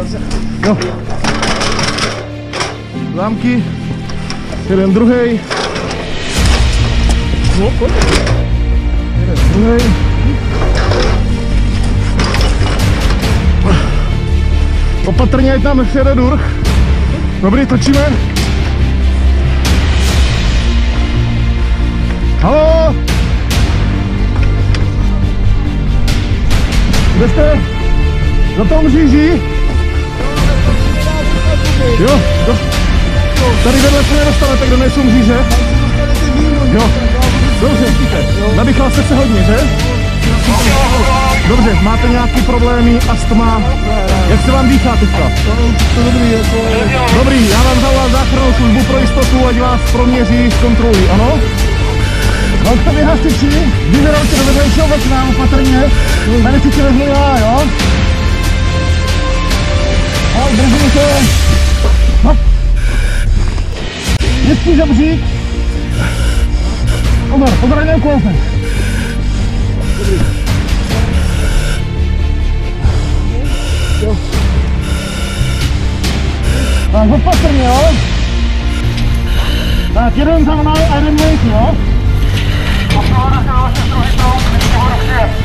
Jo. Zámky. Jeden, druhý. No, pojď. Jeden, druhý. Opatrně, ať tam nevšede durch. Dobrý, točíme. Haló? Kde jste? Za tom říží? Jo, tady vedle se nedostanete, kde nejsou mříže? Jo, dobře, nadýchal jste se hodně, že? Dobře, máte nějaký problémy, astma? Jak se vám dýchá teďka? Dobrý, já vám zavolám záchrannou službu pro jistotu, ať vás proměří, zkontrolují, ano? Mám k tobě hasiči, vyberou tě do vedlejšího okna, opatrně, tady si tě vezmu já, jo? No, držím se. Hop. Městský žebřík. Pozor, ať neuklouzne. Jo. Tak, opatrně, jo? Tak, jeden za mnou a jeden vejš, jo? A prohledá se na vaše druhý proud, není ho rozjet.